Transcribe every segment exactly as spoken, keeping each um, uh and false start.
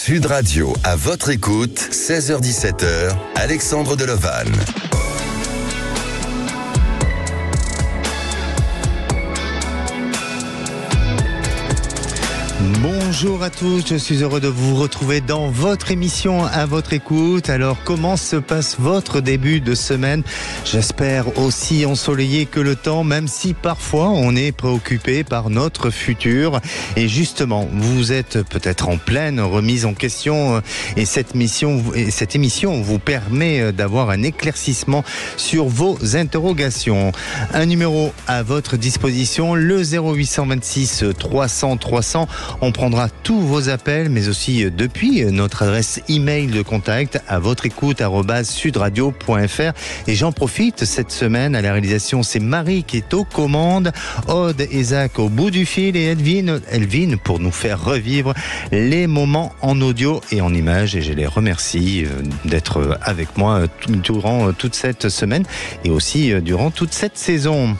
Sud Radio, à votre écoute, seize heures dix-sept heures, Alexandre Delovan. Bonjour à tous, je suis heureux de vous retrouver dans votre émission à votre écoute. Alors, comment se passe votre début de semaine? J'espère aussi ensoleillé que le temps, même si parfois on est préoccupé par notre futur. Et justement, vous êtes peut-être en pleine remise en question et cette, mission, et cette émission vous permet d'avoir un éclaircissement sur vos interrogations. Un numéro à votre disposition, le zéro huit cent vingt-six trois cents trois cents. On prendra tous vos appels, mais aussi depuis notre adresse email de contact à votre écoute arobase sudradio point fr. Et j'en profite cette semaine à la réalisation, c'est Marie qui est aux commandes, Aude et Zach au bout du fil et Elvine, Elvine pour nous faire revivre les moments en audio et en images. Et je les remercie d'être avec moi durant toute cette semaine et aussi durant toute cette saison.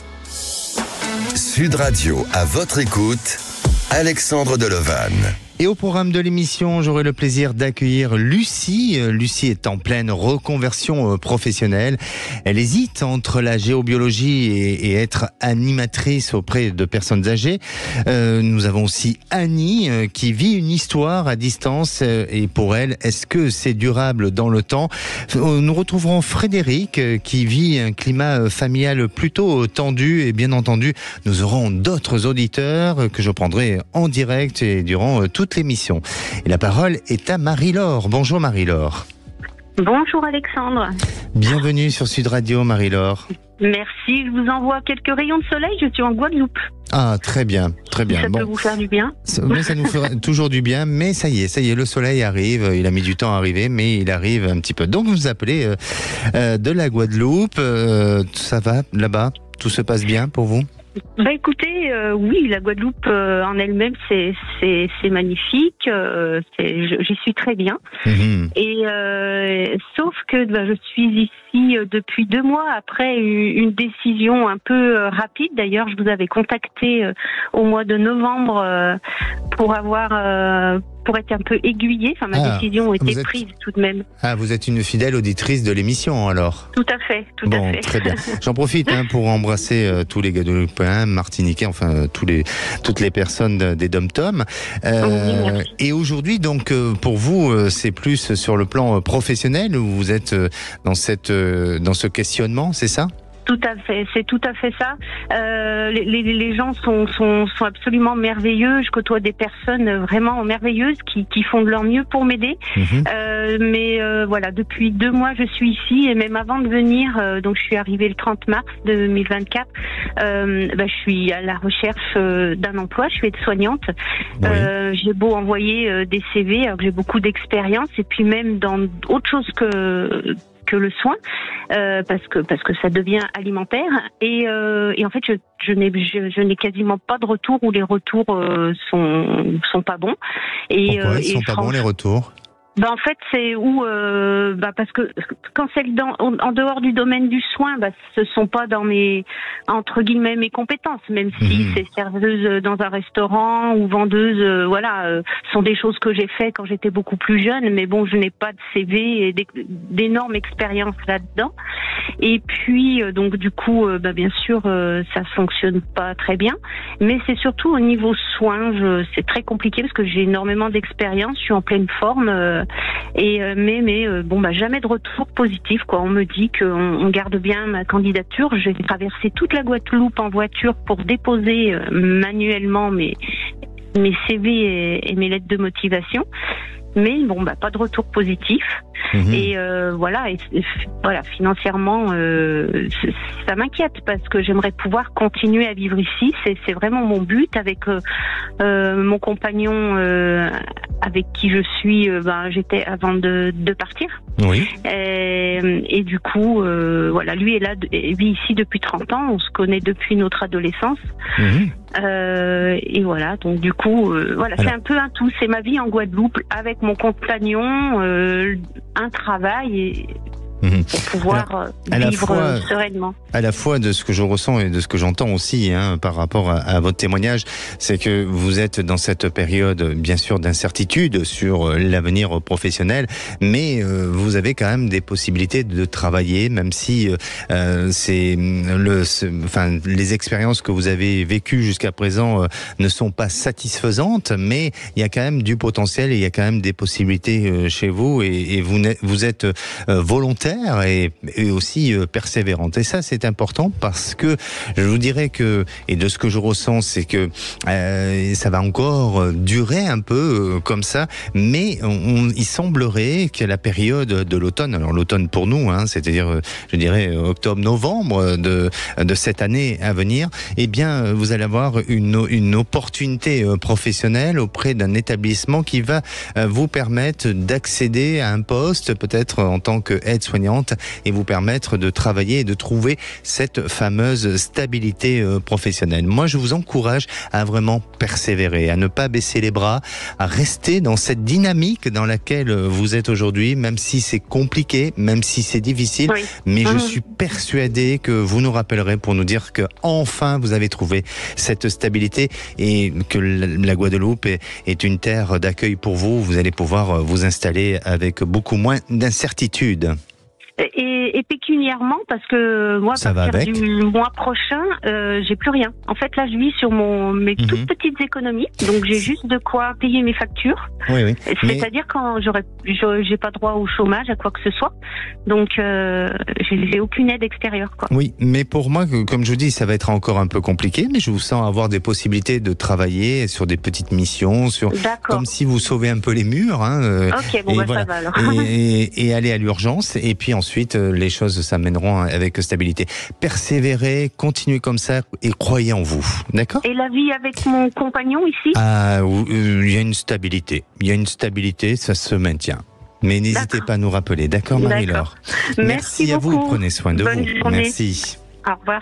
Sud Radio, à votre écoute, Alexandre Delovan. Et au programme de l'émission, j'aurai le plaisir d'accueillir Lucie. Lucie est en pleine reconversion professionnelle. Elle hésite entre la géobiologie et, et être animatrice auprès de personnes âgées. Euh, nous avons aussi Annie euh, qui vit une histoire à distance. Euh, et pour elle, est-ce que c'est durable dans le temps? Nous retrouverons Frédéric euh, qui vit un climat familial plutôt tendu. Et bien entendu, nous aurons d'autres auditeurs que je prendrai en direct et durant euh, toute l'émission. Et la parole est à Marie-Laure. Bonjour Marie-Laure. Bonjour Alexandre. Bienvenue sur Sud Radio Marie-Laure. Merci, je vous envoie quelques rayons de soleil, je suis en Guadeloupe. Ah, très bien, très bien. Ça bon. peut vous faire du bien. Ça, mais ça nous fera toujours du bien, mais ça y est, ça y est, le soleil arrive, il a mis du temps à arriver, mais il arrive un petit peu. Donc vous appelez euh, euh, de la Guadeloupe, euh, ça va là-bas? Tout se passe bien pour vous? Bah écoutez, euh, oui, la Guadeloupe euh, en elle-même, c'est c'est c'est magnifique. Euh, c'est, j'y suis très bien. Mmh. Et euh, sauf que bah, je suis ici depuis deux mois après une décision un peu euh, rapide. D'ailleurs, je vous avais contacté euh, au mois de novembre euh, pour avoir euh, pour être un peu aiguillée. Enfin, ma ah, décision a été êtes... prise tout de même. Ah, vous êtes une fidèle auditrice de l'émission, alors? Tout à fait, tout bon, à fait. Très bien. J'en profite hein, pour embrasser euh, tous les Guadeloupéens, Martiniquais, enfin euh, tous les toutes les personnes de, des Dom-Tom. Euh, oui, et aujourd'hui, donc, euh, pour vous, euh, c'est plus sur le plan euh, professionnel où vous êtes euh, dans cette euh, dans ce questionnement, c'est ça? Tout à fait, c'est tout à fait ça. Euh, les, les, les gens sont, sont, sont absolument merveilleux. Je côtoie des personnes vraiment merveilleuses qui, qui font de leur mieux pour m'aider. Mmh. Euh, mais euh, voilà, depuis deux mois, je suis ici et même avant de venir, euh, donc je suis arrivée le trente mars deux mille vingt-quatre. Euh, bah, je suis à la recherche euh, d'un emploi. Je suis aide-soignante. Oui. Euh, j'ai beau envoyer euh, des C V, alors que j'ai beaucoup d'expérience et puis même dans autre chose que que le soin, euh, parce que parce que ça devient alimentaire et, euh, et en fait je, je n'ai je, je n'ai quasiment pas de retour ou les retours euh, sont sont pas bons. Et pourquoi euh, ils sont et pas bons les retours? Ben en fait c'est où euh, bah parce que quand c'est dans, en dehors du domaine du soin, bah ce sont pas dans mes entre guillemets mes compétences, même si mmh. c'est serveuse dans un restaurant ou vendeuse, euh, voilà, euh, sont des choses que j'ai fait quand j'étais beaucoup plus jeune, mais bon je n'ai pas de C V et d'énormes expériences là-dedans. Et puis euh, donc du coup euh, bah bien sûr euh, ça fonctionne pas très bien, mais c'est surtout au niveau soins, je, c'est très compliqué parce que j'ai énormément d'expérience, je suis en pleine forme. Euh, Et euh, mais mais euh, bon bah jamais de retour positif quoi. On me dit qu'on on garde bien ma candidature. J'ai traversé toute la Guadeloupe en voiture pour déposer euh, manuellement mes mes C V et, et mes lettres de motivation. Mais bon bah pas de retour positif. Mmh. Et euh, voilà, et, et, voilà, financièrement, euh, ça m'inquiète parce que j'aimerais pouvoir continuer à vivre ici. C'est, c'est vraiment mon but avec euh, euh, mon compagnon, euh, avec qui je suis. Euh, ben, j'étais avant de, de partir. Oui. Et, et du coup, euh, voilà, lui est là, il vit ici depuis trente ans. On se connaît depuis notre adolescence. Mmh. Euh, et voilà, donc du coup, euh, voilà, alors, c'est un peu un tout. C'est ma vie en Guadeloupe avec mon compagnon, euh, un travail et Mmh. Pour pouvoir Alors, euh, vivre fois, euh, sereinement. À la fois de ce que je ressens et de ce que j'entends aussi hein, par rapport à, à votre témoignage, c'est que vous êtes dans cette période bien sûr d'incertitude sur l'avenir professionnel, mais euh, vous avez quand même des possibilités de travailler, même si euh, c'est le, enfin, les expériences que vous avez vécues jusqu'à présent euh, ne sont pas satisfaisantes, mais il y a quand même du potentiel et il y a quand même des possibilités euh, chez vous et, et vous, vous êtes euh, volontaire et, et aussi euh, persévérante. Et ça, c'est important parce que je vous dirais que, et de ce que je ressens, c'est que euh, ça va encore durer un peu euh, comme ça, mais on, on, il semblerait que la période de l'automne, alors l'automne pour nous, hein, c'est-à-dire, euh, je dirais, octobre-novembre de, de cette année à venir, eh bien, vous allez avoir une, une opportunité euh, professionnelle auprès d'un établissement qui va euh, vous permettre d'accéder à un poste, peut-être en tant qu'aide-soignante, et vous permettre de travailler et de trouver cette fameuse stabilité euh, professionnelle. Moi, je vous encourage à vraiment persévérer, à ne pas baisser les bras, à rester dans cette dynamique dans laquelle vous êtes aujourd'hui, même si c'est compliqué, même si c'est difficile, oui. mais mmh. je suis persuadé que vous nous rappellerez pour nous dire que enfin vous avez trouvé cette stabilité et que la Guadeloupe est, est une terre d'accueil pour vous. Vous allez pouvoir vous installer avec beaucoup moins d'incertitude. Et, et pécuniairement, parce que moi, à partir du mois prochain, euh, j'ai plus rien. En fait, là, je vis sur mon, mes mm-hmm. toutes petites économies, donc j'ai juste de quoi payer mes factures. Oui, oui. C'est-à-dire Mais... quand j'aurais, j'ai pas droit au chômage, à quoi que ce soit. Donc, euh, j'ai aucune aide extérieure, quoi. Oui, mais pour moi, comme je vous dis, ça va être encore un peu compliqué, mais je vous sens avoir des possibilités de travailler sur des petites missions, sur comme si vous sauvez un peu les murs. Hein, ok, bon, et bah, voilà. ça va alors. et, et, et aller à l'urgence, et puis ensuite. Ensuite, les choses s'amèneront avec stabilité. Persévérez, continuez comme ça et croyez en vous. D'accord ? Et la vie avec mon compagnon ici ? Ah, il y a une stabilité. Il y a une stabilité, ça se maintient. Mais n'hésitez pas à nous rappeler. D'accord, Marie-Laure ? Merci, Merci à beaucoup. vous. Prenez soin de Bonne vous. Journée. Merci. Au revoir.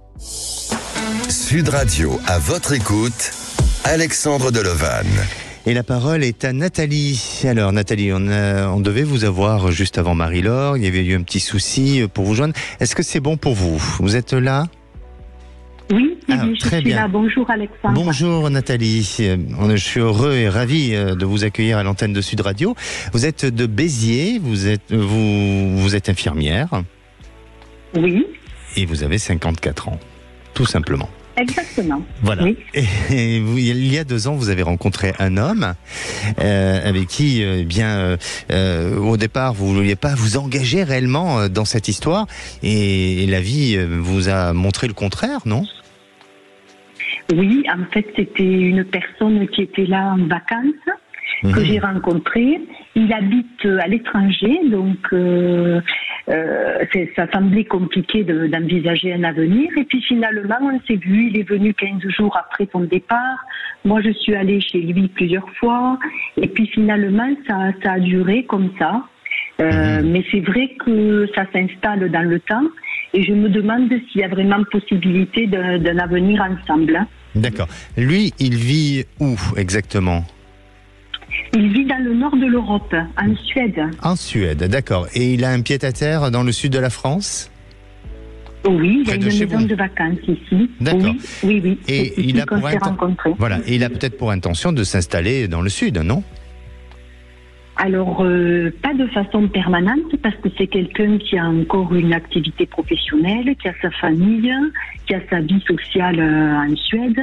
Sud Radio, à votre écoute, Alexandre Delevanne. Et la parole est à Nathalie. Alors Nathalie, on, a, on devait vous avoir juste avant Marie-Laure, il y avait eu un petit souci pour vous joindre. Est-ce que c'est bon pour vous ? Vous êtes là ? Oui, ah, oui, je très suis bien. là. Bonjour Alexandre. Bonjour Nathalie, je suis heureux et ravi de vous accueillir à l'antenne de Sud Radio. Vous êtes de Béziers, vous êtes, vous, vous êtes infirmière. Oui. Et vous avez cinquante-quatre ans, tout simplement. Exactement. Voilà. Oui. Et, et vous, il y a deux ans, vous avez rencontré un homme euh, avec qui, euh, eh bien, euh, euh, au départ, vous ne vouliez pas vous engager réellement dans cette histoire, et, et la vie vous a montré le contraire, non ? Oui, en fait, c'était une personne qui était là en vacances, mmh. que j'ai rencontré. Il habite à l'étranger, donc euh, euh, ça semblait compliqué de, d'envisager un avenir. Et puis finalement, on s'est vu, il est venu quinze jours après son départ. Moi, je suis allée chez lui plusieurs fois. Et puis finalement, ça, ça a duré comme ça. Euh, mmh. Mais c'est vrai que ça s'installe dans le temps. Et je me demande s'il y a vraiment possibilité d'un, d'un avenir ensemble. Hein. D'accord. Lui, il vit où exactement ? Il vit dans le nord de l'Europe, en Suède. En Suède, d'accord. Et il a un pied-à-terre dans le sud de la France ? Oui, il y a une maison vous. de vacances ici. D'accord. Oui, oui, oui. Et c'est il a pour inten... voilà. Et il a peut-être pour intention de s'installer dans le sud, non ? Alors, euh, pas de façon permanente, parce que c'est quelqu'un qui a encore une activité professionnelle, qui a sa famille, qui a sa vie sociale euh, en Suède.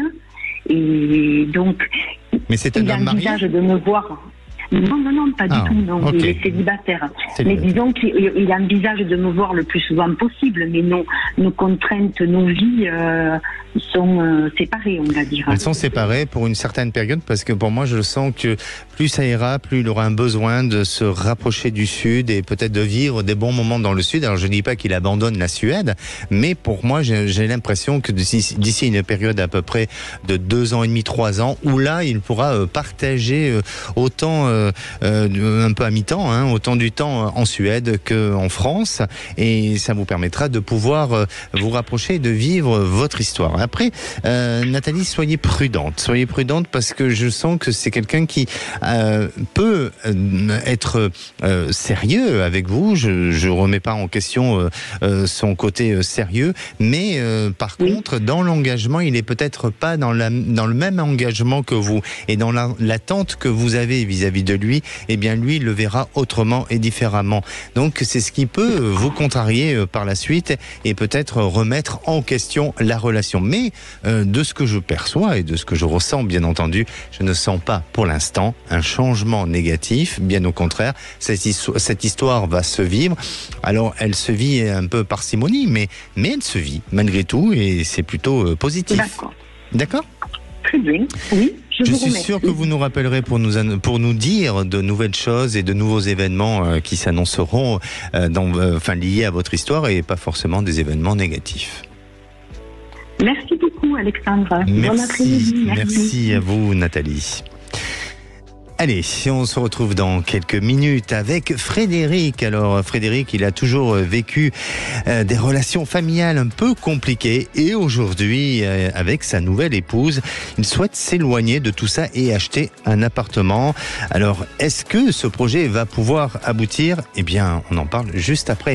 Et donc, mais c'est un il homme marié ? envisage de me voir. Non, non, non, pas ah, du tout. Non, okay. Il est célibataire. C'est mais le... disons qu'il il envisage de me voir le plus souvent possible. Mais nos, nos contraintes, nos vies euh, sont euh, séparées, on va dire. Elles sont séparées pour une certaine période, parce que pour moi, je sens que plus ça ira, plus il aura un besoin de se rapprocher du Sud et peut-être de vivre des bons moments dans le Sud. Alors, je ne dis pas qu'il abandonne la Suède, mais pour moi, j'ai, j'ai l'impression que d'ici, d'ici une période à peu près de deux ans et demi, trois ans, où là, il pourra euh, partager euh, autant... Euh, euh, euh, un peu à mi-temps, hein, autant du temps en Suède qu'en France, et ça vous permettra de pouvoir euh, vous rapprocher et de vivre votre histoire. Après, euh, Nathalie, soyez prudente, soyez prudente parce que je sens que c'est quelqu'un qui euh, peut euh, être euh, sérieux avec vous. Je ne remets pas en question euh, euh, son côté euh, sérieux, mais euh, par oui. contre, dans l'engagement, il est peut-être pas dans, la, dans le même engagement que vous, et dans la, l'attente que vous avez vis-à-vis de lui, eh bien lui le verra autrement et différemment. Donc c'est ce qui peut vous contrarier euh, par la suite et peut-être remettre en question la relation. Mais euh, de ce que je perçois et de ce que je ressens, bien entendu, je ne sens pas pour l'instant un changement négatif. Bien au contraire, cette histoire, cette histoire va se vivre. Alors elle se vit un peu parcimonie, mais, mais elle se vit malgré tout et c'est plutôt euh, positif. D'accord. D'accord ? Très bien, oui. Je, je vous suis remercie. sûr que vous nous rappellerez pour nous, pour nous dire de nouvelles choses et de nouveaux événements euh, qui s'annonceront euh, dans, euh, enfin, liés à votre histoire et pas forcément des événements négatifs. Merci beaucoup, Alexandre. Merci, bon après-midi. Merci. Merci à vous, Nathalie. Allez, on se retrouve dans quelques minutes avec Frédéric. Alors Frédéric, il a toujours vécu euh, des relations familiales un peu compliquées et aujourd'hui, euh, avec sa nouvelle épouse, il souhaite s'éloigner de tout ça et acheter un appartement. Alors, est-ce que ce projet va pouvoir aboutir ? Eh bien, on en parle juste après.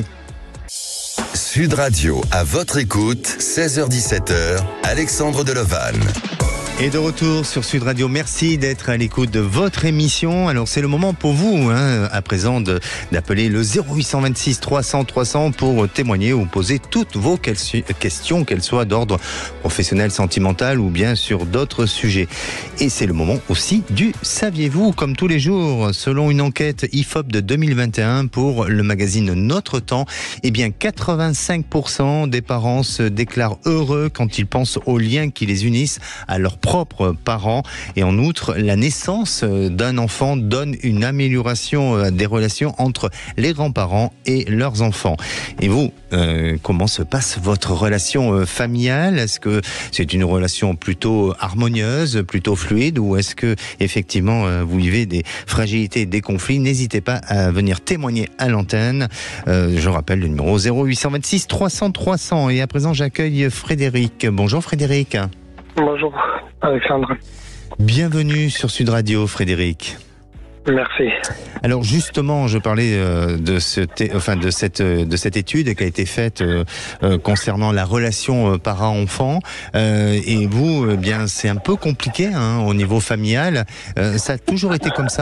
Sud Radio, à votre écoute, seize heures dix-sept heures, Alexandre Delevanne. Et de retour sur Sud Radio, merci d'être à l'écoute de votre émission. Alors c'est le moment pour vous, hein, à présent, de, d'appeler le zéro huit cent vingt-six trois cents trois cents pour témoigner ou poser toutes vos questions, qu'elles soient d'ordre professionnel, sentimental ou bien sur d'autres sujets. Et c'est le moment aussi du saviez-vous, comme tous les jours, selon une enquête I F O P de deux mille vingt et un pour le magazine Notre Temps, eh bien quatre-vingt-cinq pour cent des parents se déclarent heureux quand ils pensent aux liens qui les unissent à leur propres parents. Et en outre, la naissance d'un enfant donne une amélioration des relations entre les grands-parents et leurs enfants. Et vous, euh, comment se passe votre relation familiale ? Est-ce que c'est une relation plutôt harmonieuse, plutôt fluide, ou est-ce que effectivement vous vivez des fragilités, des conflits ? N'hésitez pas à venir témoigner à l'antenne. Euh, je rappelle le numéro zéro huit cent vingt-six trois cents trois cents. Et à présent, j'accueille Frédéric. Bonjour Frédéric. Bonjour Alexandre. Bienvenue sur Sud Radio, Frédéric. Merci. Alors justement, je parlais euh, de, ce t- enfin, de, cette, de cette étude qui a été faite euh, euh, concernant la relation euh, parent-enfant. Euh, et vous, eh bien, c'est un peu compliqué hein, au niveau familial. Euh, ça a toujours été comme ça ?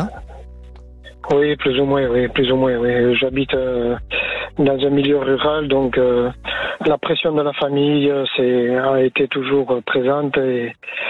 Oui, plus ou moins, oui, plus ou moins, oui. J'habite euh, dans un milieu rural, donc euh, la pression de la famille c'est, a été toujours présente et,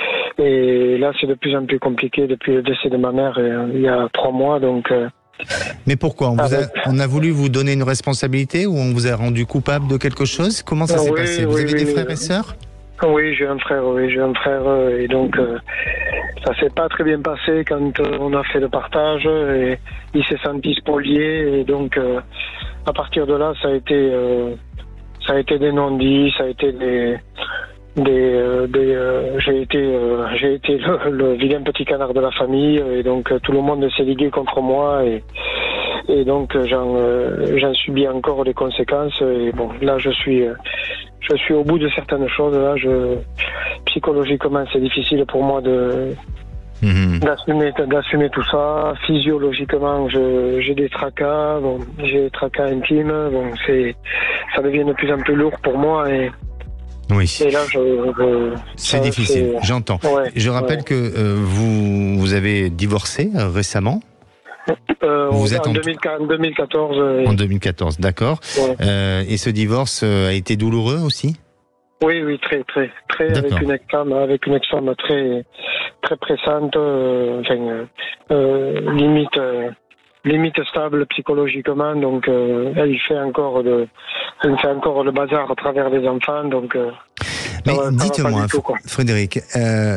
et là c'est de plus en plus compliqué depuis le décès de ma mère euh, il y a trois mois, donc... Euh, Mais pourquoi on, vous a, on a voulu vous donner une responsabilité ou on vous a rendu coupable de quelque chose ? Comment ça s'est oui, passé ? Vous oui, avez oui, des frères oui. et sœurs ? Oui, j'ai un frère, oui, j'ai un frère, et donc euh, ça s'est pas très bien passé quand euh, on a fait le partage, et il s'est senti spolié, et donc euh, à partir de là, ça a été, euh, ça a été des non-dits, ça a été des, des, euh, des euh, j'ai été, euh, j'ai été le, le vilain petit canard de la famille, et donc euh, tout le monde s'est ligué contre moi, et et donc j'en, euh, j'en subis encore les conséquences, et bon, là je suis euh, Je suis au bout de certaines choses. Là, je, psychologiquement, c'est difficile pour moi de, mmh. d'assumer, d'assumer tout ça. Physiologiquement, je, j'ai des tracas, bon, j'ai des tracas intimes. Bon, c'est, ça devient de plus en plus lourd pour moi. Et, oui. et là, je, je, c'est ça, difficile, c'est... j'entends. Ouais, je rappelle ouais. que euh, vous, vous avez divorcé euh, récemment. Euh, vous êtes en, en deux mille quatorze. Euh... En deux mille quatorze, d'accord. Ouais. Euh, et ce divorce euh, a été douloureux aussi ? Oui, oui, très, très, très, d'accord. avec une ex-femme, avec une ex-femme très, très pressante, euh, enfin, euh, limite, euh, limite stable psychologiquement. Donc, euh, elle fait encore de, elle fait encore le bazar à travers les enfants. Donc, euh, mais va, dites-moi, tout, Frédéric. Euh,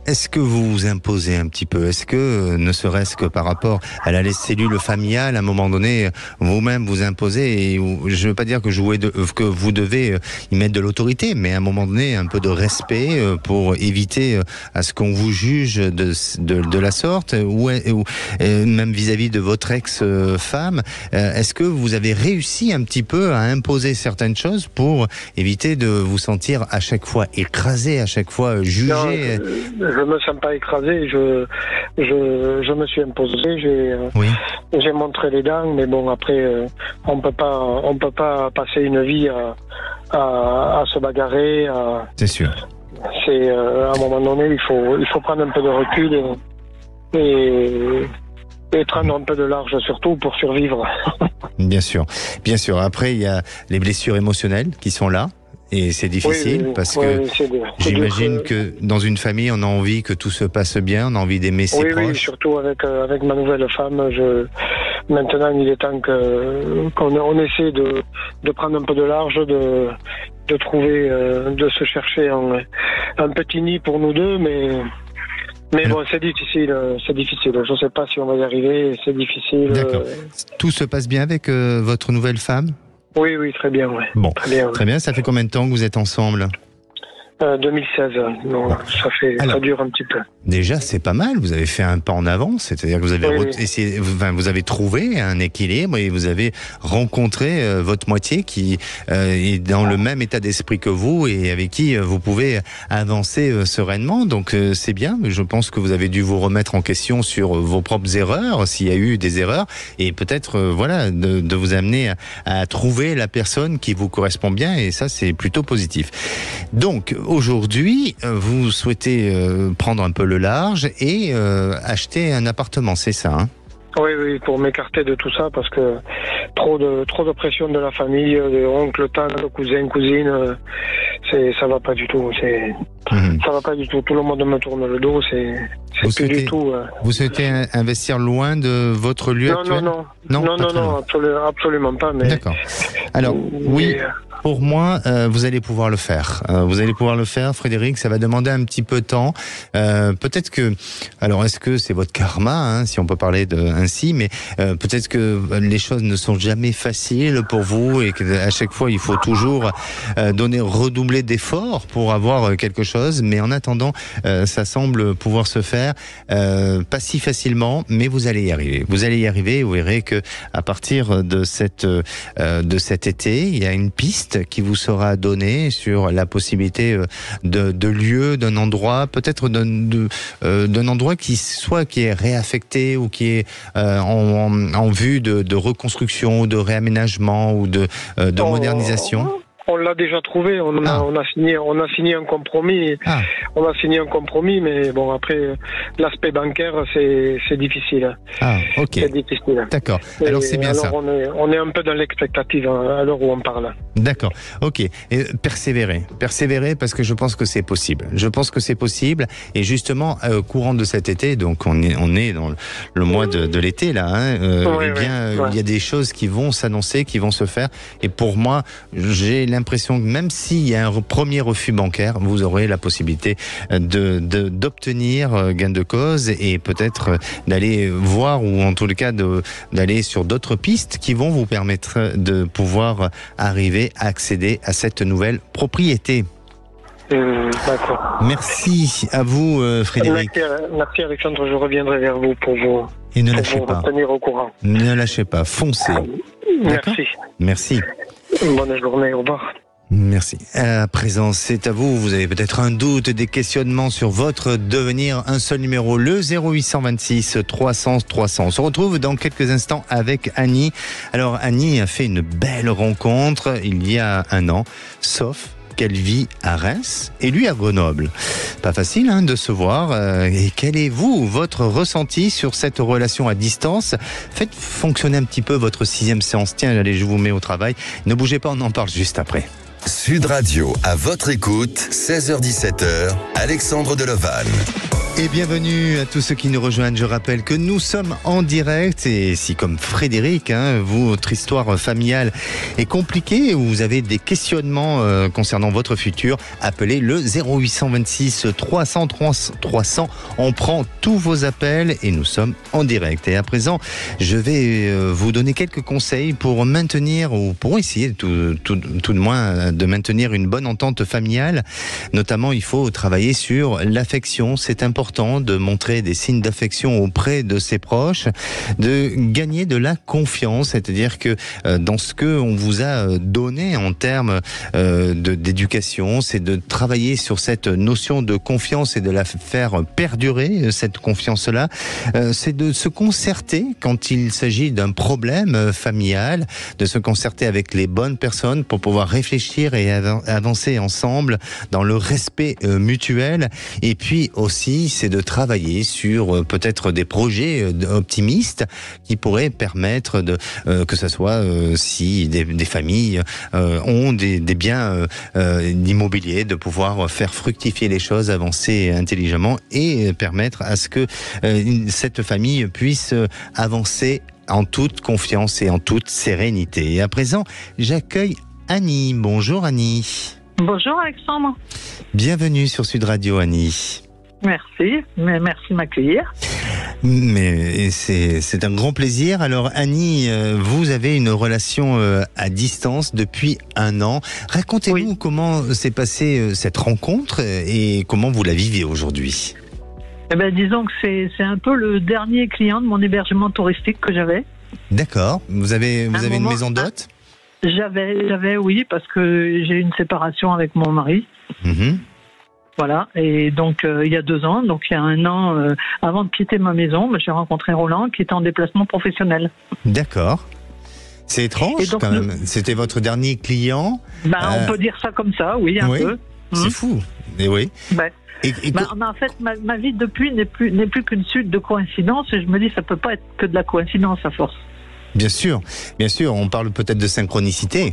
est-ce que vous vous imposez un petit peu? Est-ce que, ne serait-ce que par rapport à la cellule familiale, à un moment donné, vous-même vous imposez, et je ne veux pas dire que, jouez de, que vous devez y mettre de l'autorité, mais à un moment donné, un peu de respect pour éviter à ce qu'on vous juge de, de, de la sorte, ou, ou même vis-à-vis de votre ex-femme. Est-ce que vous avez réussi un petit peu à imposer certaines choses pour éviter de vous sentir à chaque fois écrasé, à chaque fois jugé? Non, je ne me sens pas écrasé, je, je, je me suis imposé, j'ai oui. j'ai montré les dents, mais bon, après, euh, on peut pas, on peut pas passer une vie à, à, à se bagarrer. À... C'est sûr. C'est, euh, à un moment donné, il faut, il faut prendre un peu de recul et, et, et prendre un peu de large, surtout pour survivre. Bien sûr, bien sûr. Après, il y a les blessures émotionnelles qui sont là. Et c'est difficile, oui, oui, parce oui, que oui, j'imagine que dans une famille, on a envie que tout se passe bien, on a envie d'aimer ses oui, proches. Oui, surtout avec, euh, avec ma nouvelle femme. Je... Maintenant, il est temps que, qu'on on essaie de, de prendre un peu de large, de, de trouver, euh, de se chercher un, un petit nid pour nous deux, mais... Mais bon, c'est difficile, c'est difficile. Je ne sais pas si on va y arriver, c'est difficile. D'accord. Tout se passe bien avec euh, votre nouvelle femme ? Oui, oui, très bien, ouais. Bon, très bien, ouais. Très bien. Ça fait combien de temps que vous êtes ensemble ? euh, deux mille seize, non, bon. ça fait, Alors, ça dure un petit peu. Déjà, c'est pas mal. Vous avez fait un pas en avant, c'est-à-dire que vous avez oui, re- oui. essayé, enfin, vous avez trouvé un équilibre et vous avez rencontré euh, votre moitié qui euh, est dans le même état d'esprit que vous et avec qui euh, vous pouvez avancer euh, sereinement. Donc, euh, c'est bien. Je pense que vous avez dû vous remettre en question sur euh, vos propres erreurs, s'il y a eu des erreurs, et peut-être, euh, voilà, de, de vous amener à, à trouver la personne qui vous correspond bien. Et ça, c'est plutôt positif. Donc, aujourd'hui, vous souhaitez euh, prendre un peu le large et euh, acheter un appartement, c'est ça, hein ? Oui, oui, pour m'écarter de tout ça, parce que trop de trop de pression de la famille, de oncle, tante, cousin, cousine, c'est ça va pas du tout. C'est mmh. ça va pas du tout. Tout le monde me tourne le dos. C'est c'est vous plus souhaitez, du tout. Euh... Vous souhaitez investir loin de votre lieu non, actuel ? Non, non, non, non, non, non absolument, absolument pas. Mais d'accord. Alors oui. Mais... Pour moi, euh, vous allez pouvoir le faire. Euh, vous allez pouvoir le faire, Frédéric. Ça va demander un petit peu de temps. Euh, peut-être que, alors, est-ce que c'est votre karma, hein, si on peut parler de ainsi, mais euh, peut-être que les choses ne sont jamais faciles pour vous et qu'à chaque fois, il faut toujours euh, donner, redoubler d'efforts pour avoir quelque chose. Mais en attendant, euh, ça semble pouvoir se faire euh, pas si facilement, mais vous allez y arriver. Vous allez y arriver. Vous verrez que à partir de cette euh, de cet été, il y a une piste qui vous sera donné sur la possibilité de, de lieu, d'un endroit, peut-être d'un, de, euh, d'un endroit qui soit qui est réaffecté ou qui est euh, en, en, en vue de, de reconstruction, de réaménagement ou de, euh, de modernisation. On l'a déjà trouvé, on a, ah. on a signé, on a signé un compromis. Ah. On a signé un compromis, mais bon après l'aspect bancaire c'est c'est difficile. Ah, ok. C'est difficile. D'accord. Alors c'est bien alors ça. On est on est un peu dans l'expectative à l'heure où on parle. D'accord. Ok. Et persévérer, persévérer parce que je pense que c'est possible. Je pense que c'est possible et justement euh, courant de cet été, donc on est on est dans le mois de, de l'été là. Hein, euh, oui, eh bien oui, ouais. Il y a des choses qui vont s'annoncer, qui vont se faire. Et pour moi, j'ai l'impression que même s'il y a un premier refus bancaire, vous aurez la possibilité de, de d'obtenir gain de cause et peut-être d'aller voir ou en tout cas de, d'aller sur d'autres pistes qui vont vous permettre de pouvoir arriver à accéder à cette nouvelle propriété. Mmh, d'accord. Merci à vous, Frédéric. Merci, merci Alexandre, je reviendrai vers vous pour vous, et ne pour lâchez vous pas. tenir au courant. Ne lâchez pas, foncez. Merci. Merci. Bonne journée, au revoir. Merci. À présent, c'est à vous. Vous avez peut-être un doute, des questionnements sur votre devenir. Un seul numéro, le zéro huit cent vingt-six trois cents trois cents. On se retrouve dans quelques instants avec Annie. Alors, Annie a fait une belle rencontre il y a un an, sauf qu'elle vit à Reims et lui à Grenoble. Pas facile hein, de se voir. Euh, et quel est, vous, votre ressenti sur cette relation à distance ? Faites fonctionner un petit peu votre sixième séance. Tiens, allez, je vous mets au travail. Ne bougez pas, on en parle juste après. Sud Radio, à votre écoute, seize heures dix-sept heures, Alexandre Delevanne. Et bienvenue à tous ceux qui nous rejoignent. Je rappelle que nous sommes en direct et si comme Frédéric, hein, vous, votre histoire familiale est compliquée ou vous avez des questionnements euh, concernant votre futur, appelez le zéro huit deux six trois cents trois cents. On prend tous vos appels et nous sommes en direct. Et à présent, je vais euh, vous donner quelques conseils pour maintenir ou pour essayer tout, tout, tout de moins de maintenir une bonne entente familiale. Notamment, il faut travailler sur l'affection. C'est important de montrer des signes d'affection auprès de ses proches, de gagner de la confiance, c'est-à-dire que euh, dans ce que on vous a donné en termes euh, de, d'éducation, c'est de travailler sur cette notion de confiance et de la faire perdurer, cette confiance-là. Euh, c'est de se concerter quand il s'agit d'un problème familial, de se concerter avec les bonnes personnes pour pouvoir réfléchir et av- avancer ensemble dans le respect euh, mutuel. Et puis aussi, c'est de travailler sur euh, peut-être des projets euh, optimistes qui pourraient permettre de euh, que ce soit euh, si des, des familles euh, ont des, des biens euh, euh, immobiliers, de pouvoir faire fructifier les choses, avancer intelligemment et permettre à ce que euh, cette famille puisse avancer en toute confiance et en toute sérénité. Et à présent, j'accueille Annie. Bonjour Annie. Bonjour Alexandre. Bienvenue sur Sud Radio Annie. Merci, mais merci de m'accueillir. Mais c'est, c'est un grand plaisir. Alors Annie, vous avez une relation à distance depuis un an. Racontez-nous oui. comment s'est passée cette rencontre et comment vous la vivez aujourd'hui. Eh ben, disons que c'est, c'est un peu le dernier client de mon hébergement touristique que j'avais. D'accord. Vous avez, vous avez une maison d'hôte ? J'avais, j'avais, oui, parce que j'ai eu une séparation avec mon mari. Mmh. Voilà, et donc euh, il y a deux ans, donc il y a un an, euh, avant de quitter ma maison, bah, j'ai rencontré Roland qui était en déplacement professionnel. D'accord. C'est étrange donc, quand même. Nous... C'était votre dernier client. Bah, euh... on peut dire ça comme ça, oui, un oui. peu. C'est mmh. fou. Et oui. Bah, et, et... Bah, en fait, ma, ma vie depuis n'est plus, n'est plus qu'une suite de coïncidences et je me dis ça peut pas être que de la coïncidence à force. Bien sûr, bien sûr. On parle peut-être de synchronicité.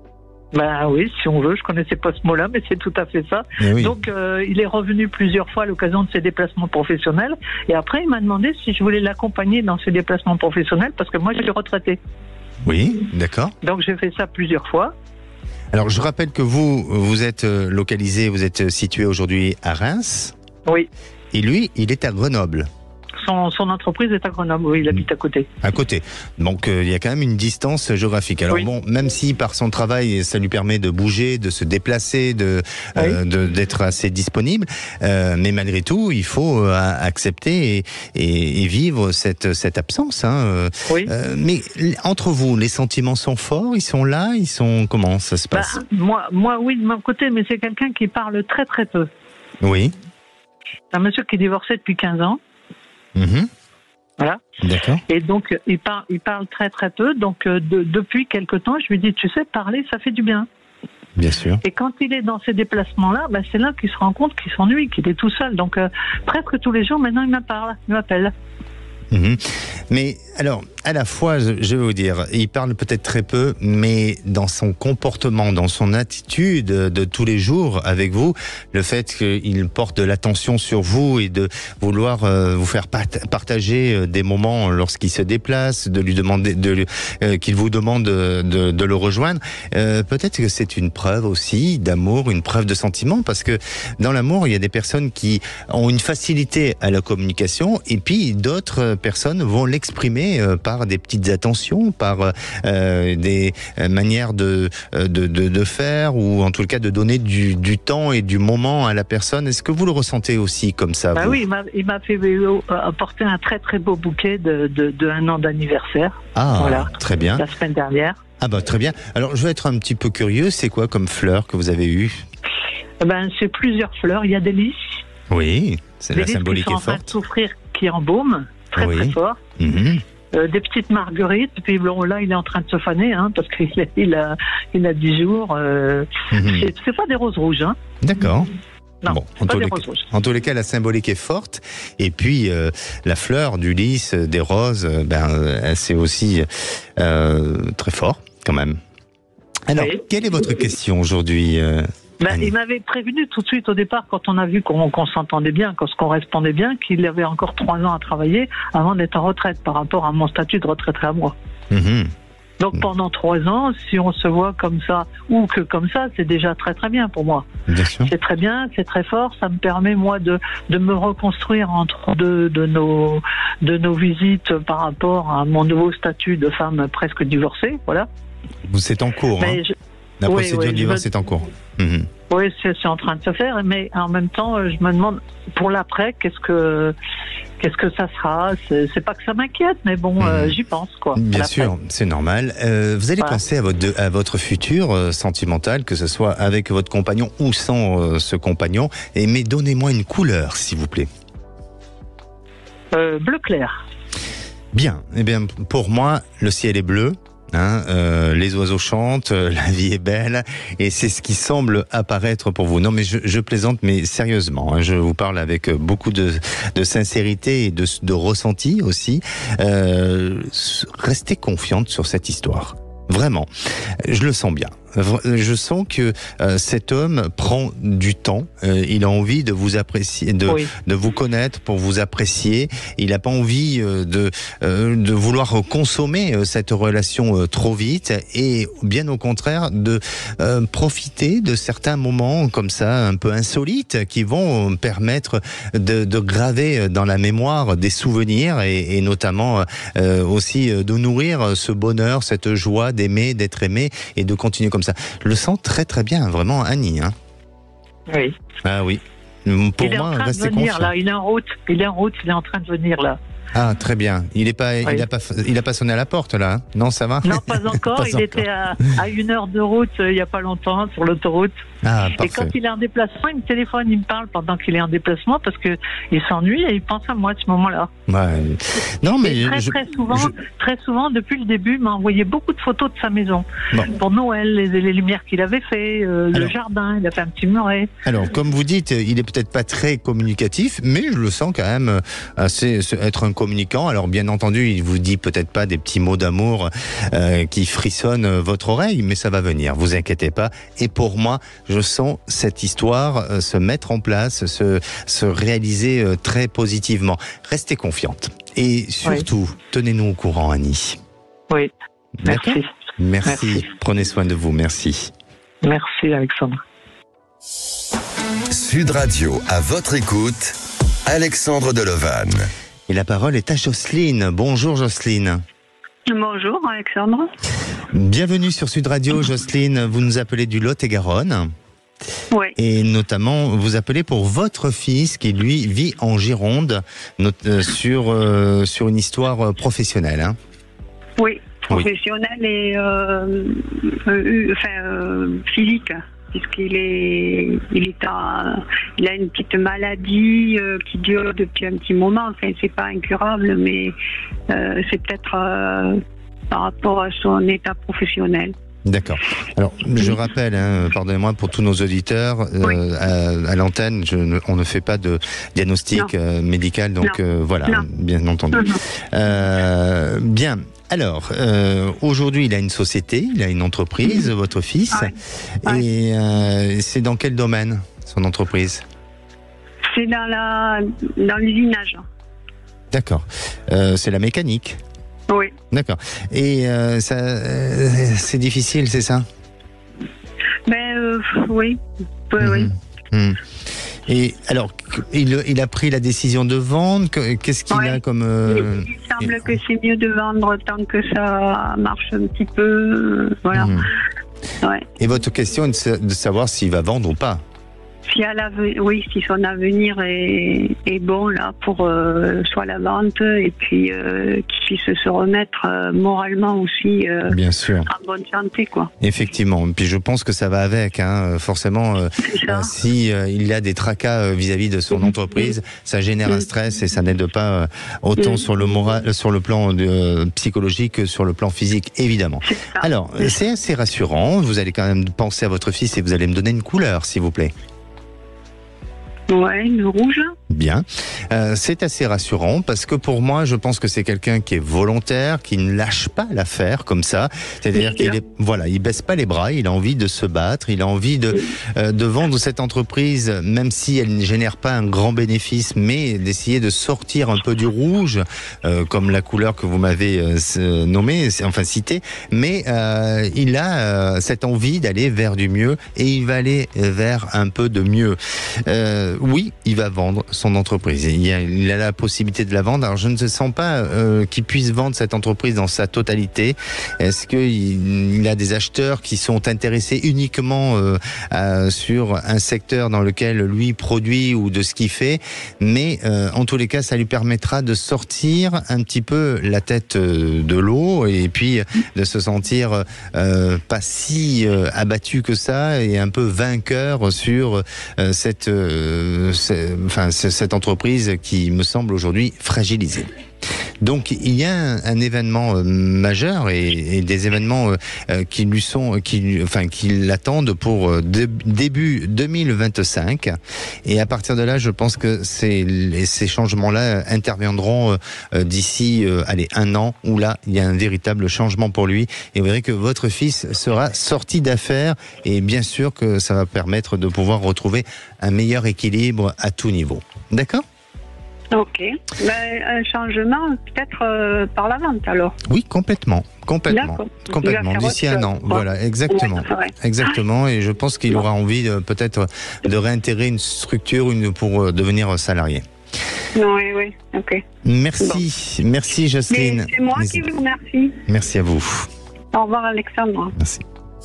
Ben oui, si on veut, je connaissais pas ce mot-là, mais c'est tout à fait ça. Oui. Donc, euh, il est revenu plusieurs fois à l'occasion de ses déplacements professionnels. Et après, il m'a demandé si je voulais l'accompagner dans ses déplacements professionnels, parce que moi, je suis retraité. Oui, d'accord. Donc, j'ai fait ça plusieurs fois. Alors, je rappelle que vous, vous êtes localisé, vous êtes situé aujourd'hui à Reims. Oui. Et lui, il est à Grenoble. Son, son entreprise est à Grenoble, oui, il habite à côté. À côté. Donc euh, il y a quand même une distance géographique. Alors oui. bon, même si par son travail, ça lui permet de bouger, de se déplacer, de, oui. euh, de d'être assez disponible, euh, mais malgré tout, il faut euh, accepter et, et, et vivre cette, cette absence. Hein. Oui. Euh, mais entre vous, les sentiments sont forts, ils sont là, ils sont comment ça se passe? Bah, moi, moi, oui, de mon côté, mais c'est quelqu'un qui parle très très peu. Oui. C'est un monsieur qui est divorcé depuis quinze ans. Mmh. Voilà. D'accord. Et donc, il parle, il parle très très peu. Donc, euh, de, depuis quelque temps, je lui dis, tu sais, parler, ça fait du bien. Bien sûr. Et quand il est dans ces déplacements-là, bah, c'est là qu'il se rend compte qu'il s'ennuie, qu'il est tout seul. Donc, euh, presque tous les jours, maintenant, il m'appelle. Il m'appelle. Mmh. Mais alors, à la fois, je, je vais vous dire, il parle peut-être très peu, mais dans son comportement, dans son attitude de tous les jours avec vous, le fait qu'il porte de l'attention sur vous et de vouloir euh, vous faire partager des moments lorsqu'il se déplace, de lui demander, de, euh, qu'il vous demande de, de, de le rejoindre, euh, peut-être que c'est une preuve aussi d'amour, une preuve de sentiment, parce que dans l'amour, il y a des personnes qui ont une facilité à la communication, et puis d'autres personnes vont l'exprimer euh, par des petites attentions, par euh, des manières de, de, de, de faire, ou en tout cas de donner du, du temps et du moment à la personne. Est-ce que vous le ressentez aussi comme ça? Bah oui, il m'a, il m'a fait apporter un très très beau bouquet de, de, de un an d'anniversaire. Ah, voilà. Très bien. La semaine dernière. Ah bah très bien. Alors je vais être un petit peu curieux, c'est quoi comme fleurs que vous avez eues? Ben, c'est plusieurs fleurs, il y a des lys. Oui, c'est la symbolique qui sont est forte. En train de souffrir, qui embaume, très oui. très fort. Mmh. Euh, des petites marguerites, puis bon, là il est en train de se faner, hein, parce qu'il a, il a, il a dix jours. Euh, mmh. c'est, c'est pas des roses rouges. Hein. D'accord. Non, bon, en, tous les, en tous les cas, la symbolique est forte. Et puis, euh, la fleur du lys, des roses, ben, euh, c'est aussi euh, très fort, quand même. Alors, oui. Quelle est votre question aujourd'hui, euh, Ben, Annie. il m'avait prévenu tout de suite au départ, quand on a vu qu'on qu'on s'entendait bien, qu'on se correspondait bien, qu'il avait encore trois ans à travailler avant d'être en retraite par rapport à mon statut de retraité à moi. Mhm. Donc pendant trois ans, si on se voit comme ça ou que comme ça, c'est déjà très très bien pour moi. Bien sûr. C'est très bien, c'est très fort. Ça me permet moi de de me reconstruire entre deux de nos de nos visites par rapport à mon nouveau statut de femme presque divorcée. Voilà. Vous êtes en cours. Mais Hein. je- La oui, procédure oui, de je divorce me- est en cours. Mhm. Oui, c'est c'est en train de se faire, mais en même temps, euh, je me demande pour l'après, qu'est-ce que qu'est-ce que ça sera. C'est c'est pas que ça m'inquiète, mais bon, euh, Mhm. j'y pense quoi. à Bien l'après. sûr, c'est normal. Euh, vous allez Voilà. penser à votre, à votre futur euh, sentimental, que ce soit avec votre compagnon ou sans euh, ce compagnon. Et, mais donnez-moi une couleur, s'il vous plaît. Euh, bleu clair. Bien. Eh bien, pour moi, le ciel est bleu. Hein, euh, les oiseaux chantent, euh, la vie est belle, et c'est ce qui semble apparaître pour vous. Non, mais je, je plaisante, mais sérieusement, hein, je vous parle avec beaucoup de, de sincérité et de, de ressenti aussi. Euh, restez confiante sur cette histoire. Vraiment, je le sens bien. Je sens que euh, cet homme prend du temps. Euh, il a envie de vous apprécier, de, Oui. de vous connaître pour vous apprécier. Il n'a pas envie euh, de, euh, de vouloir consommer euh, cette relation euh, trop vite, et bien au contraire de euh, profiter de certains moments comme ça, un peu insolites, qui vont permettre de, de graver dans la mémoire des souvenirs, et, et notamment euh, aussi de nourrir ce bonheur, cette joie d'aimer, d'être aimé et de continuer comme ça. Je le sens très très bien, vraiment, Annie. Hein. Oui. Ah oui. Pour il est moi, en train de restez venir confiant. là. Il est en route. Il est en route. Il est en train de venir là. Ah, très bien. Il est pas, Oui. il a pas, il a pas sonné à la porte là. Hein. Non, ça va. Non, pas encore. Pas il encore. était à, à une heure de route euh, il y a pas longtemps sur l'autoroute. Ah, Et quand parfait. il est en déplacement, il me téléphone, il me parle pendant qu'il est en déplacement parce que il s'ennuie et il pense à moi à ce moment-là. Ouais. Non, mais Et très je- très souvent, je- très souvent depuis le début, il m'a envoyé beaucoup de photos de sa maison Bon. pour Noël, les, les lumières qu'il avait fait, euh, le Alors. jardin, il a fait un petit muret. Alors, comme vous dites, il est peut-être pas très communicatif, mais je le sens quand même assez être un communicant. Alors, bien entendu, il vous dit peut-être pas des petits mots d'amour euh, qui frissonnent votre oreille, mais ça va venir. Vous inquiétez pas. Et pour moi, je sens cette histoire euh, se mettre en place, se, se réaliser euh, très positivement. Restez confiante. Et surtout, tenez-nous au courant, Annie. Oui, D'accord ? merci. Merci. Merci. Prenez soin de vous. Merci. Merci Alexandre. Sud Radio, à votre écoute, Alexandre Delovan. Et la parole est à Jocelyne. Bonjour Jocelyne. Bonjour Alexandre. Bienvenue sur Sud Radio, Jocelyne. Vous nous appelez du Lot-et-Garonne. Oui. Et notamment, vous appelez pour votre fils qui, lui, vit en Gironde, not- euh, sur, euh, sur une histoire euh, professionnelle. Hein. Oui, professionnel et euh, euh, enfin, euh, physique. Puisqu'il est, il est à, il a une petite maladie euh, qui dure depuis un petit moment. Enfin, c'est pas incurable, mais euh, c'est peut-être euh, par rapport à son état professionnel. D'accord. Alors, je rappelle, hein, pardonnez-moi pour tous nos auditeurs, euh, Oui. à, à l'antenne, je ne- on ne fait pas de diagnostic euh, médical, donc Non. euh, voilà, Non. bien entendu. Mhm. Euh, bien. Alors, euh, aujourd'hui, il a une société, il a une entreprise, votre fils. Ouais. Ouais. Et euh, c'est dans quel domaine, son entreprise ? C'est dans la, dans l'usinage. D'accord. Euh, c'est la mécanique. Oui. D'accord. Et euh, ça, euh, c'est difficile, c'est ça ? Ben euh, oui. Oui, oui. Mhm. Mhm. Et alors, il, il a pris la décision de vendre. que- Qu'est-ce qu'il Ouais. a comme euh, Il semble que c'est mieux de vendre tant que ça marche un petit peu. euh, Voilà. mhm. Ouais. Et votre question est de sa- de savoir s'il va vendre ou pas. Si à l'ave- oui, si son avenir est, est bon là pour euh, soit la vente et puis euh, qu'il puisse se remettre euh, moralement aussi euh, Bien sûr. en bonne santé quoi. Effectivement. Puis je pense que ça va avec. Hein. Forcément, euh, C'est ça. euh, si euh, il a des tracas euh, vis-à-vis de son entreprise, ça génère un stress et ça n'aide pas euh, autant Mm. sur le moral, sur le plan euh, psychologique que sur le plan physique, évidemment. C'est ça. Alors, euh, c'est assez rassurant. Vous allez quand même penser à votre fils et vous allez me donner une couleur, s'il vous plaît. Ouais, le rouge. Bien, euh, c'est assez rassurant parce que pour moi, je pense que c'est quelqu'un qui est volontaire, qui ne lâche pas l'affaire comme ça. C'est-à-dire qu'il est, voilà, il baisse pas les bras, il a envie de se battre, il a envie de euh, de vendre cette entreprise, même si elle ne génère pas un grand bénéfice, mais d'essayer de sortir un peu du rouge, euh, comme la couleur que vous m'avez euh, nommée, enfin citée. Mais euh, il a euh, cette envie d'aller vers du mieux et il va aller vers un peu de mieux. Euh, oui, il va vendre son entreprise. Il a, il a la possibilité de la vendre. Alors, je ne sens pas euh, qu'il puisse vendre cette entreprise dans sa totalité. Est-ce qu'il il a des acheteurs qui sont intéressés uniquement euh, à, sur un secteur dans lequel lui produit ou de ce qu'il fait? Mais euh, en tous les cas, ça lui permettra de sortir un petit peu la tête de l'eau et puis de se sentir euh, pas si euh, abattu que ça et un peu vainqueur sur euh, cette, euh, cette, enfin, cette entreprise qui me semble aujourd'hui fragilisée. Donc il y a un, un événement euh, majeur et, et des événements euh, qui lui sont, qui, enfin qui l'attendent pour euh, de, début deux mille vingt-cinq. Et à partir de là, je pense que ces, ces changements-là interviendront euh, d'ici, euh, allez, un an où là il y a un véritable changement pour lui. Et vous verrez que votre fils sera sorti d'affaires et bien sûr que ça va permettre de pouvoir retrouver un meilleur équilibre à tout niveau. D'accord ? Ok. Ben, un changement peut-être euh, par la vente alors. Oui, complètement, complètement, D'accord. complètement. D'ici un an, voilà, exactement, Ouais, ouais. exactement. Et je pense qu'il aura envie de, peut-être de réintégrer une structure une, pour euh, devenir salarié. Oui, oui, ok. Merci, bon. merci Jocelyne. Mais c'est moi Mais... qui vous remercie. Merci à vous. Au revoir Alexandre. Merci.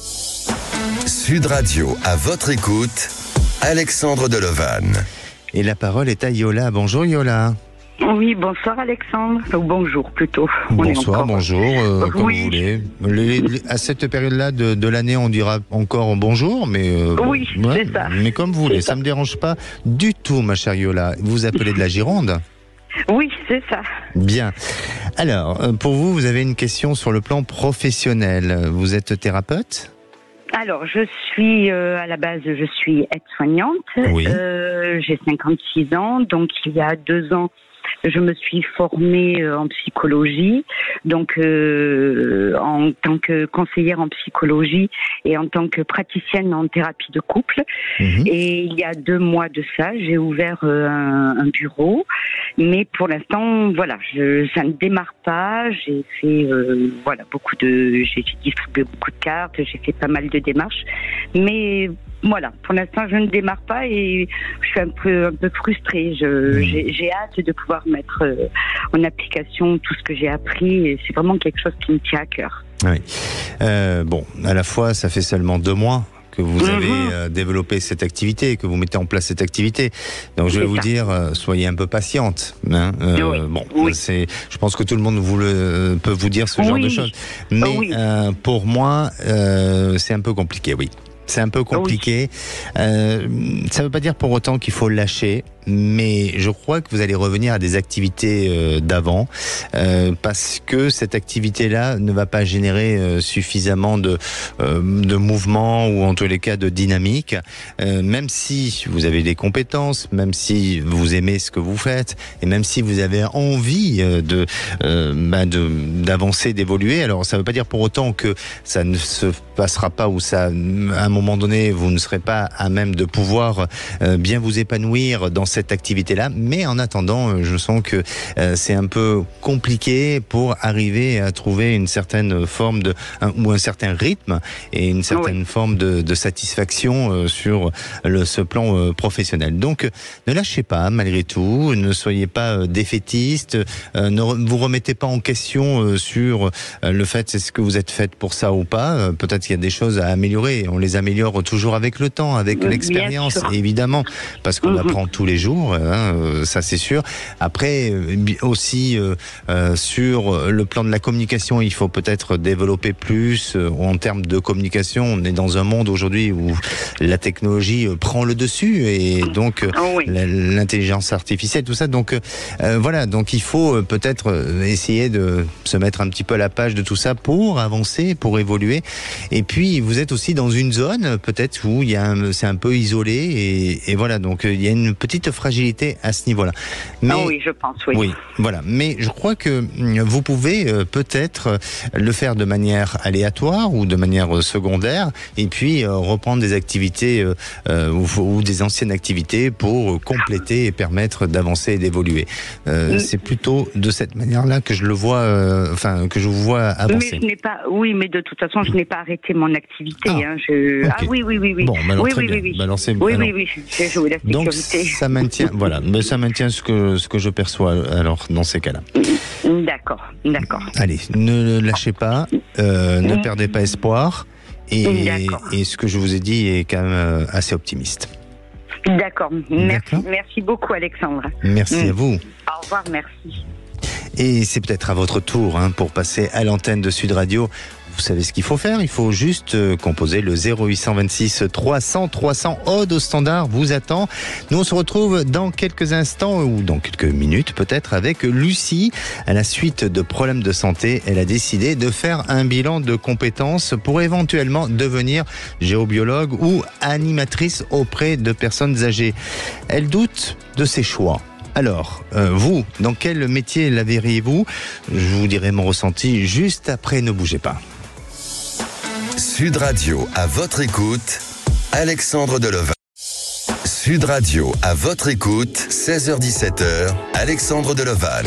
Sud Radio, à votre écoute, Alexandre Delevanne. Et la parole est à Yola. Bonjour Yola. Oui, bonsoir Alexandre. Ou bonjour plutôt. On bonsoir, encore... bonjour, euh, comme oui. vous voulez. Les, les, à cette période-là de, de l'année, on dira encore bonjour, mais... Euh, oui, ouais, c'est ça. Mais comme vous voulez, ça. ça me dérange pas du tout, ma chère Yola. Vous appelez de la Gironde ? Oui, c'est ça. Bien. Alors, pour vous, vous avez une question sur le plan professionnel. Vous êtes thérapeute ? Alors, je suis euh, à la base, je suis aide-soignante. Oui. Euh, j'ai cinquante-six ans, donc il y a deux ans, je me suis formée euh, en psychologie, donc euh, en tant que conseillère en psychologie et en tant que praticienne en thérapie de couple. Mmh. Et il y a deux mois de ça, j'ai ouvert euh, un, un bureau, mais pour l'instant, voilà, je, ça ne démarre pas. J'ai fait euh, voilà beaucoup de, j'ai distribué beaucoup de cartes, j'ai fait pas mal de démarches, mais voilà, pour l'instant, je ne démarre pas et je suis un peu, un peu frustrée. Je, j'ai, j'ai hâte de pouvoir mettre euh, en application tout ce que j'ai appris et c'est vraiment quelque chose qui me tient à cœur. Oui. Euh, bon, à la fois, ça fait seulement deux mois que vous avez mmh. euh, développé cette activité, que vous mettez en place cette activité. Donc je vais c'est vous ça. dire, euh, soyez un peu patiente. Hein. Euh, oui. Bon, oui. c'est, je pense que tout le monde vous le, peut vous dire ce oui. genre de choses. Mais oui. euh, pour moi, euh, c'est un peu compliqué, oui. C'est un peu compliqué. Oui. Euh, ça ne veut pas dire pour autant qu'il faut lâcher, mais je crois que vous allez revenir à des activités euh, d'avant, euh, parce que cette activité-là ne va pas générer euh, suffisamment de, euh, de mouvement ou en tous les cas de dynamique. Euh, même si vous avez des compétences, même si vous aimez ce que vous faites, et même si vous avez envie euh, de, euh, bah de d'avancer, d'évoluer. Alors ça ne veut pas dire pour autant que ça ne se passera pas ou ça, à un moment donné, vous ne serez pas à même de pouvoir euh, bien vous épanouir dans cette activité-là, mais en attendant, je sens que euh, c'est un peu compliqué pour arriver à trouver une certaine forme de un, ou un certain rythme et une certaine oui. forme de, de satisfaction euh, sur le, ce plan euh, professionnel. Donc, ne lâchez pas malgré tout, ne soyez pas euh, défaitiste, euh, ne re, vous remettez pas en question euh, sur euh, le fait est-ce que vous êtes faite pour ça ou pas. Euh, peut-être qu'il y a des choses à améliorer. On les améliore toujours avec le temps, avec oui, l'expérience, évidemment, parce qu'on mm-hmm. apprend tous les jours. Hein, ça c'est sûr. Après aussi euh, euh, sur le plan de la communication, il faut peut-être développer plus euh, en termes de communication. On est dans un monde aujourd'hui où la technologie euh, prend le dessus et donc oh oui. l'intelligence artificielle, tout ça. Donc euh, voilà, donc il faut peut-être essayer de se mettre un petit peu à la page de tout ça pour avancer, pour évoluer. Et puis vous êtes aussi dans une zone peut-être où il y a un, c'est un peu isolé et, et voilà, donc il y a une petite fragilité à ce niveau-là. Mais, oh oui, je pense, oui. Oui, voilà. Mais je crois que vous pouvez euh, peut-être le faire de manière aléatoire ou de manière secondaire, et puis euh, reprendre des activités euh, euh, ou, ou des anciennes activités pour compléter et permettre d'avancer et d'évoluer. Euh, mmh. C'est plutôt de cette manière-là que je le vois, euh, enfin que je vous vois avancer. Mais je n'ai pas, oui, mais de toute façon, je n'ai pas arrêté mon activité. Ah, hein, je... okay. ah oui, oui, oui, oui. Bon, alors oui, très oui, bien. oui, oui. Bah alors, c'est, oui, alors... oui, oui, j'ai joué la sécurité. Donc ça maintient, voilà, mais ça maintient ce que ce que je perçois alors dans ces cas-là. D'accord, d'accord. Allez, ne lâchez pas, euh, ne perdez pas espoir, et, et ce que je vous ai dit est quand même assez optimiste. D'accord. Merci, merci beaucoup, Alexandre. Merci mmh. à vous. Au revoir, merci. Et c'est peut-être à votre tour hein, pour passer à l'antenne de Sud Radio. Vous savez ce qu'il faut faire, il faut juste euh, composer le zéro huit cent vingt-six trois cents trois cents. Aude au standard vous attend. Nous on se retrouve dans quelques instants ou dans quelques minutes peut-être avec Lucie. À la suite de problèmes de santé, elle a décidé de faire un bilan de compétences pour éventuellement devenir géobiologue ou animatrice auprès de personnes âgées. Elle doute de ses choix. Alors, euh, vous, dans quel métier la verriez-vous ? Je vous dirai mon ressenti juste après, ne bougez pas. Sud Radio, à votre écoute, Alexandre Delovan. Sud Radio, à votre écoute, seize heures dix-sept heures, Alexandre Delovan.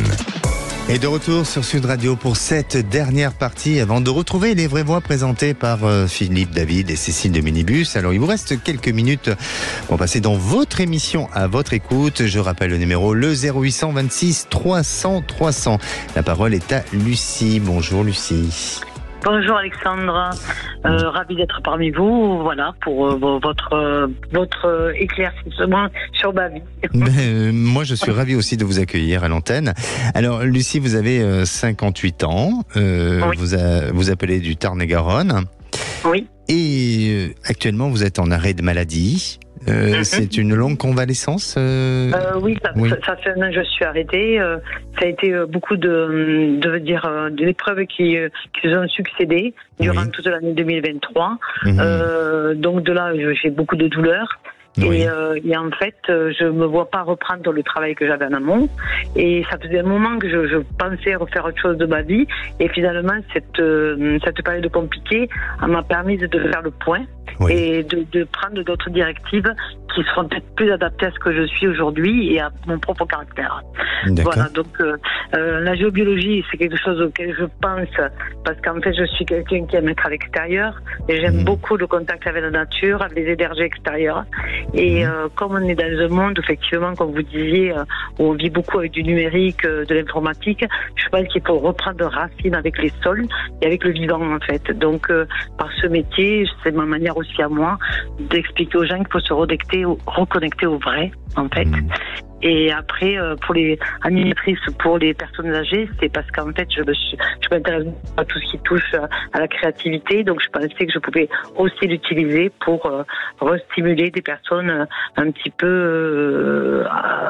Et de retour sur Sud Radio pour cette dernière partie avant de retrouver les vraies voix présentées par euh, Philippe David et Cécile de Minibus. Alors il vous reste quelques minutes pour passer dans votre émission à votre écoute. Je rappelle le numéro, le zéro huit cent vingt-six trois cents trois cents. La parole est à Lucie. Bonjour Lucie. Bonjour Alexandre, euh, ravi d'être parmi vous, voilà, pour euh, votre, euh, votre éclaircissement sur ma vie. Ben, euh, moi je suis ravi aussi de vous accueillir à l'antenne. Alors Lucie, vous avez euh, cinquante-huit ans, euh, oui. vous, a, vous appelez du Tarn-et-Garonne. Oui. Et euh, actuellement vous êtes en arrêt de maladie. Euh, mm-hmm. C'est une longue convalescence euh... Euh, Oui, ça, oui. Ça, ça fait un an que je suis arrêtée. Euh, ça a été euh, beaucoup de, de dire, euh, d'épreuves qui, euh, qui ont succédé durant oui. toute l'année deux mille vingt-trois. Mm-hmm. Euh, donc de là, j'ai beaucoup de douleurs. Oui. Et, euh, et en fait, je me vois pas reprendre le travail que j'avais en amont. Et ça faisait un moment que je, je pensais refaire autre chose de ma vie. Et finalement, cette, euh, cette période compliquée m'a permis de faire le point oui. et de, de prendre d'autres directives qui seront peut-être plus adaptées à ce que je suis aujourd'hui et à mon propre caractère. D'accord. Voilà, donc euh, euh, la géobiologie, c'est quelque chose auquel je pense parce qu'en fait, je suis quelqu'un qui aime être à l'extérieur et j'aime mmh. beaucoup le contact avec la nature, avec les énergies extérieures. Et euh, comme on est dans un monde, effectivement, comme vous disiez, euh, où on vit beaucoup avec du numérique, euh, de l'informatique, je pense qu'il faut reprendre racine avec les sols et avec le vivant, en fait. Donc, euh, par ce métier, c'est ma manière aussi à moi d'expliquer aux gens qu'il faut se reconnecter au, reconnecter au vrai, en fait. Mmh. Et après, euh, pour les animatrices, pour les personnes âgées, c'est parce qu'en fait, je, je m'intéresse à tout ce qui touche à la créativité. Donc, je pensais que je pouvais aussi l'utiliser pour euh, restimuler des personnes un petit peu euh,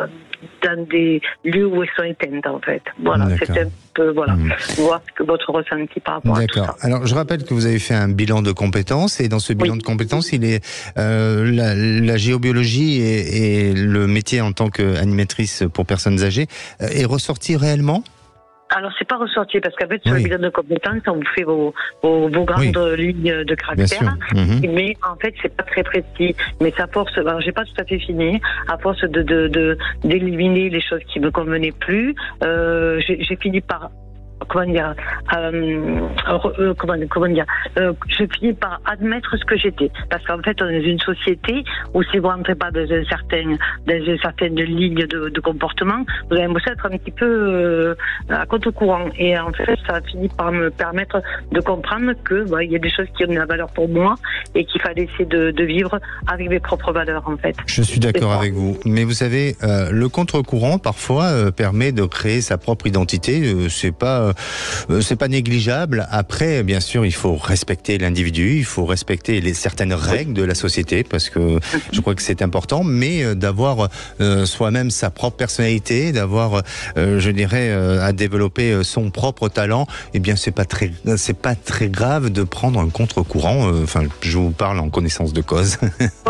dans des lieux où elles sont éteintes, en fait. Voilà, c'est un peu, voilà, mmh. voir que votre ressenti par rapport D'accord. à tout ça. Alors, je rappelle que vous avez fait un bilan de compétences, et dans ce bilan oui. de compétences, il est euh, la, la géobiologie et, et le métier en tant qu'animatrice pour personnes âgées euh, est ressorti réellement ? Alors, c'est pas ressorti, parce qu'en fait, sur oui. le bilan de compétences, on vous fait vos, vos, vos grandes oui. lignes de caractère. Mm-hmm. Mais en fait, c'est pas très précis. Mais ça force, alors j'ai pas tout à fait fini, à force de, de, de, d'éliminer les choses qui me convenaient plus, euh, j'ai, j'ai fini par, comment dire, euh, euh, comment, comment dire, euh, j'ai fini par admettre ce que j'étais. Parce qu'en fait, on est dans une société où si vous rentrez pas dans une certaine, dans une certaine ligne de, de comportement, vous allez être un petit peu euh, à contre-courant. Et en fait, ça a fini par me permettre de comprendre que bah, il y a des choses qui ont de la valeur pour moi et qu'il fallait essayer de, de vivre avec mes propres valeurs, en fait. Je suis d'accord avec vous. Mais vous savez, euh, le contre-courant, parfois, euh, permet de créer sa propre identité. Euh, c'est pas pas, euh, c'est pas négligeable. Après, bien sûr, il faut respecter l'individu, il faut respecter les certaines règles de la société, parce que je crois que c'est important. Mais euh, d'avoir euh, soi-même sa propre personnalité, d'avoir, euh, je dirais, euh, à développer son propre talent, eh bien, c'est pas très, c'est pas très grave de prendre un contre-courant. Enfin, euh, je vous parle en connaissance de cause.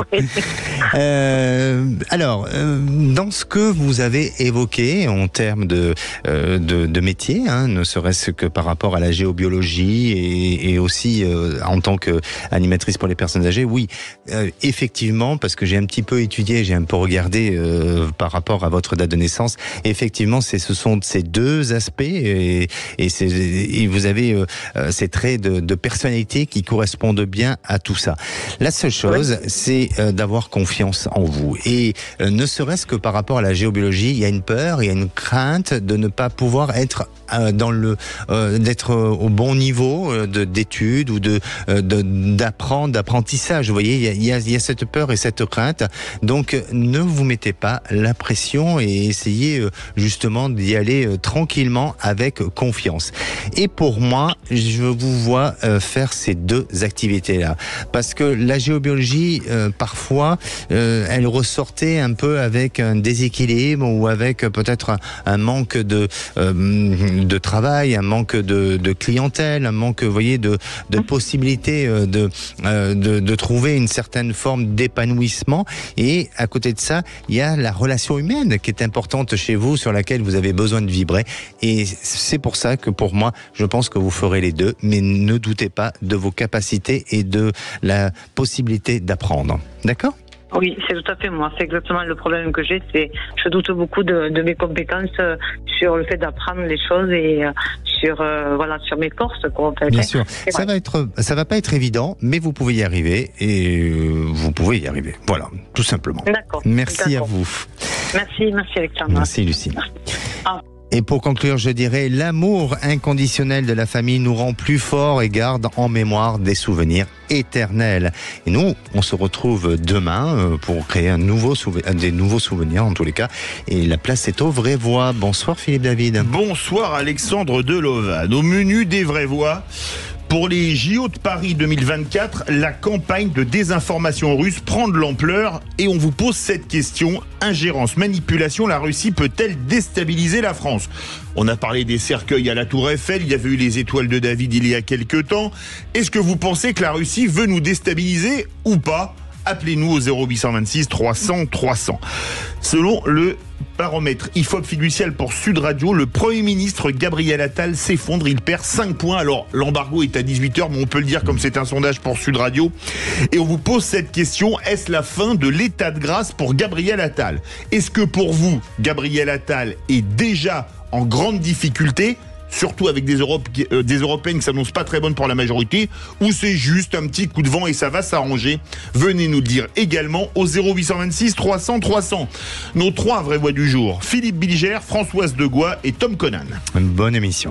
euh, alors, euh, dans ce que vous avez évoqué en termes de, euh, de, de métier, hein, ne serait-ce que par rapport à la géobiologie et, et aussi euh, en tant qu'animatrice pour les personnes âgées, oui, euh, effectivement, parce que j'ai un petit peu étudié, j'ai un peu regardé euh, par rapport à votre date de naissance, effectivement, c'est, ce sont ces deux aspects et, et, c'est, et vous avez euh, ces traits de, de personnalité qui correspondent bien à tout ça. La seule chose, oui. c'est euh, d'avoir confiance en vous. Et euh, ne serait-ce que par rapport à la géobiologie, il y a une peur, il y a une crainte de ne pas pouvoir être euh, dans le, euh, d'être au bon niveau euh, de, d'études ou de, euh, de, d'apprendre, d'apprentissage. Vous voyez, il y, a, il, y a, il y a cette peur et cette crainte. Donc, ne vous mettez pas la pression et essayez euh, justement d'y aller euh, tranquillement avec confiance. Et pour moi, je vous vois euh, faire ces deux activités-là. Parce que la géobiologie, euh, parfois, euh, elle ressortait un peu avec un déséquilibre ou avec euh, peut-être un, un manque de, euh, de travail, un manque de, de clientèle, un manque, vous voyez, de, de possibilités euh, de, euh, de, de trouver une certaine forme d'épanouissement. Et à côté de ça, il y a la relation humaine qui est importante chez vous, sur laquelle vous avez besoin de vibrer. Et c'est pour ça que pour moi, je pense que vous ferez les deux, mais ne doutez pas de vos capacités et de la possibilité d'apprendre. D'accord ? Oui, c'est tout à fait moi. C'est exactement le problème que j'ai. C'est, je doute beaucoup de, de mes compétences euh, sur le fait d'apprendre les choses et euh, sur euh, voilà sur mes forces. Quoi, en fait. Bien sûr, et ça ouais. va être, ça va pas être évident, mais vous pouvez y arriver et euh, vous pouvez y arriver. Voilà, tout simplement. D'accord. Merci D'accord. à vous. Merci, merci Alexandre. Merci Lucie. Merci. Ah. Et pour conclure, je dirais, l'amour inconditionnel de la famille nous rend plus forts et garde en mémoire des souvenirs éternels. Et nous, on se retrouve demain pour créer un nouveau souve- des nouveaux souvenirs en tous les cas. Et la place est aux vraies voix. Bonsoir Philippe David. Bonsoir Alexandre Delovan. Au menu des vraies voix, pour les J O de Paris deux mille vingt-quatre, la campagne de désinformation russe prend de l'ampleur et on vous pose cette question. Ingérence, manipulation, la Russie peut-elle déstabiliser la France ? On a parlé des cercueils à la Tour Eiffel, il y avait eu les étoiles de David il y a quelques temps. Est-ce que vous pensez que la Russie veut nous déstabiliser ou pas ? Appelez-nous au zéro huit cent vingt-six trois cents trois cents. Selon le baromètre I F O P fiducial pour Sud Radio, le Premier ministre Gabriel Attal s'effondre, il perd cinq points. Alors, l'embargo est à dix-huit heures, mais on peut le dire comme c'est un sondage pour Sud Radio. Et on vous pose cette question, est-ce la fin de l'état de grâce pour Gabriel Attal ? Est-ce que pour vous, Gabriel Attal est déjà en grande difficulté ? Surtout avec des, Europe, euh, des Européennes qui s'annoncent pas très bonnes pour la majorité, ou c'est juste un petit coup de vent et ça va s'arranger? Venez nous le dire également au zéro huit cent vingt-six trois cents trois cents. Nos trois vraies voix du jour, Philippe Bilger, Françoise Degois et Tom Conan. Une bonne émission.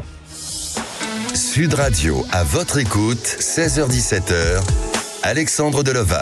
Sud Radio, à votre écoute, seize heures dix-sept heures, Alexandre Delovan.